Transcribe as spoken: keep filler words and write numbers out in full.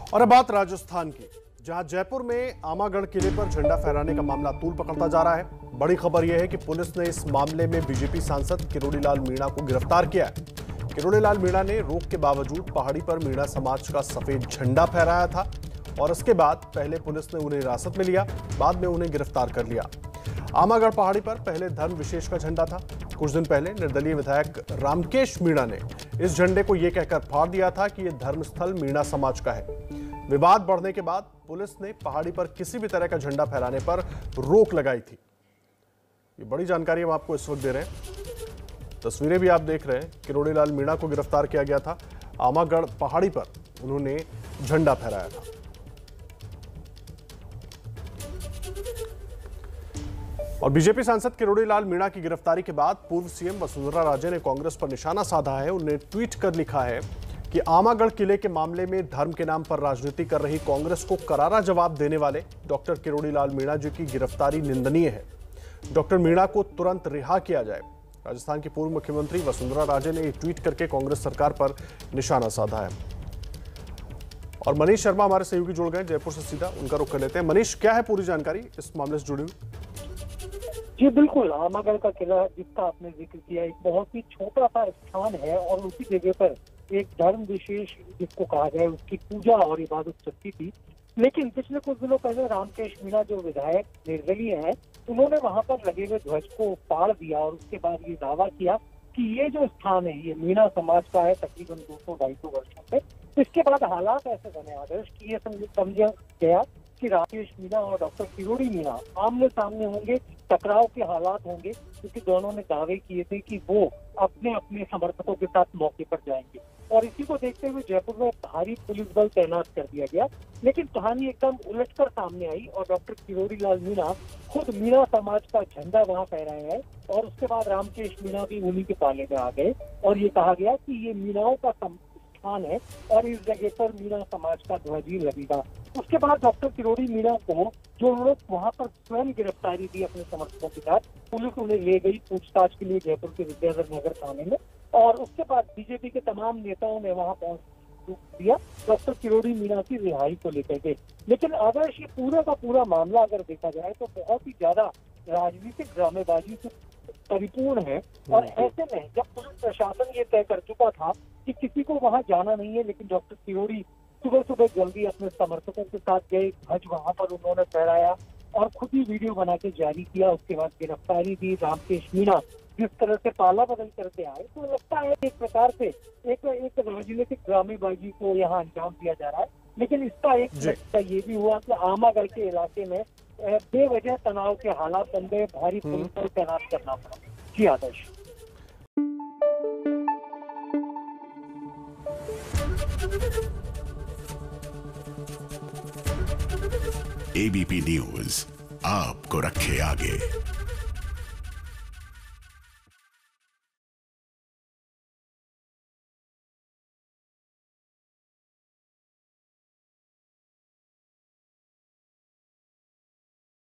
और अब बात राजस्थान की, जहां जयपुर में आमागढ़ किले पर झंडा फहराने का मामला तूल पकड़ता जा रहा है। बड़ी खबर यह है कि पुलिस ने इस मामले में बीजेपी सांसद किरोड़ी लाल मीणा को गिरफ्तार किया है। किरोड़ी लाल मीणा ने रोक के बावजूद पहाड़ी पर मीणा समाज का सफेद झंडा फहराया था और उसके बाद पहले पुलिस ने उन्हें हिरासत में लिया, बाद में उन्हें गिरफ्तार कर लिया। आमागढ़ पहाड़ी पर पहले धर्म विशेष का झंडा था। कुछ दिन पहले निर्दलीय विधायक रामकेश मीणा ने इस झंडे को यह कहकर फाड़ दिया था कि यह धर्मस्थल मीणा समाज का है। विवाद बढ़ने के बाद पुलिस ने पहाड़ी पर किसी भी तरह का झंडा फहराने पर रोक लगाई थी। ये बड़ी जानकारी हम आपको इस वक्त दे रहे हैं। तस्वीरें भी आप देख रहे हैं। किरोड़ी लाल मीणा को गिरफ्तार किया गया था। आमागढ़ पहाड़ी पर उन्होंने झंडा फहराया था। और बीजेपी सांसद किरोड़ी लाल मीणा की गिरफ्तारी के बाद पूर्व सीएम वसुंधरा राजे ने कांग्रेस पर निशाना साधा है। उन्होंने ट्वीट कर लिखा है कि आमागढ़ किले के मामले में धर्म के नाम पर राजनीति कर रही कांग्रेस को करारा जवाब देने वाले डॉक्टर किरोड़ी लाल मीणा जी की गिरफ्तारी निंदनीय है। डॉक्टर मीणा को तुरंत रिहा किया जाए। राजस्थान की पूर्व मुख्यमंत्री वसुंधरा राजे ने ट्वीट करके कांग्रेस सरकार पर निशाना साधा है। और मनीष शर्मा हमारे सहयोगी जुड़ गए जयपुर से, सीधा उनका रुख कर लेते हैं। मनीष, क्या है पूरी जानकारी इस मामले से जुड़ी हुई? जी बिल्कुल, आमागढ़ का किला जिसका आपने जिक्र किया, एक बहुत ही छोटा सा स्थान है और उसी जगह पर एक धर्म विशेष जिसको कहा जाए उसकी पूजा और इबादत चलती थी। लेकिन पिछले कुछ दिनों पहले रामकेश मीणा जो विधायक निर्दलीय है, उन्होंने वहां पर लगे हुए ध्वज को फाड़ दिया और उसके बाद ये दावा किया कि ये जो स्थान है ये मीणा समाज का है तकरीबन दो सौ ढाई सौ वर्षों से। इसके बाद हालात ऐसे बने आदर्श कि ये समझा गया कि राकेश मीणा और डॉक्टर किरोड़ी मीणा आमने सामने होंगे, टकराव के हालात होंगे, क्योंकि दोनों ने दावे किए थे कि वो अपने अपने समर्थकों के साथ मौके पर जाएंगे। और इसी को देखते हुए जयपुर में भारी पुलिस बल तैनात कर दिया गया। लेकिन कहानी एकदम उलटकर सामने आई और डॉक्टर किरोड़ी लाल मीणा खुद मीणा समाज का झंडा वहां फहराया है और उसके बाद रामकेश मीणा भी उन्हीं के पाले में आ गए और ये कहा गया कि ये मीणाओं का स्थान है और इस जगह पर मीणा समाज का ध्वज ही लगेगा। उसके बाद डॉक्टर किरोड़ी मीणा को जो लोग वहां पर स्वयं गिरफ्तारी दी अपने समर्थकों के साथ, पुलिस उन्हें ले गई पूछताछ के लिए जयपुर के विद्याधर नगर थाने में और उसके बाद बीजेपी के तमाम नेताओं ने वहां पहुंच दिया डॉक्टर किरोड़ी मीणा की रिहाई को लेकर के। लेकिन आदर्श ये पूरा का पूरा मामला अगर देखा जाए तो बहुत ही ज्यादा राजनीतिक ड्रामेबाजी से परिपूर्ण है। और ऐसे में जब पुलिस प्रशासन ये तय कर चुका था कि किसी को वहां जाना नहीं है, लेकिन डॉक्टर किरोड़ी सुबह सुबह जल्दी अपने समर्थकों के साथ गए, ध्वज वहां पर उन्होंने फहराया और खुद ही वीडियो बना के जारी किया। उसके बाद गिरफ्तारी दी। रामकेश मीणा जिस तरह से पाला बदल करते आए, तो लगता है एक प्रकार से एक एक राजनीतिक ड्रामेबाजी को यहाँ अंजाम दिया जा रहा है। लेकिन इसका एक नतीजा ये भी हुआ कि आमागढ़ के इलाके में बेवजह तनाव के हालात बन गए, भारी पुलिस बल तैनात करना पड़ा। जी आदर्श। एबीपी न्यूज आपको रखे आगे।